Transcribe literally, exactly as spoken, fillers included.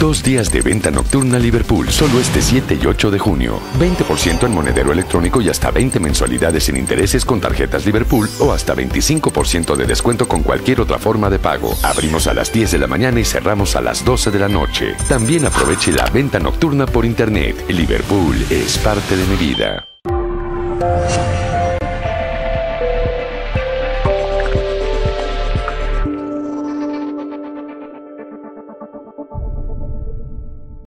Dos días de venta nocturna Liverpool, solo este siete y ocho de junio. veinte por ciento en monedero electrónico y hasta veinte mensualidades sin intereses con tarjetas Liverpool o hasta veinticinco por ciento de descuento con cualquier otra forma de pago. Abrimos a las diez de la mañana y cerramos a las doce de la noche. También aproveche la venta nocturna por internet. Liverpool es parte de mi vida.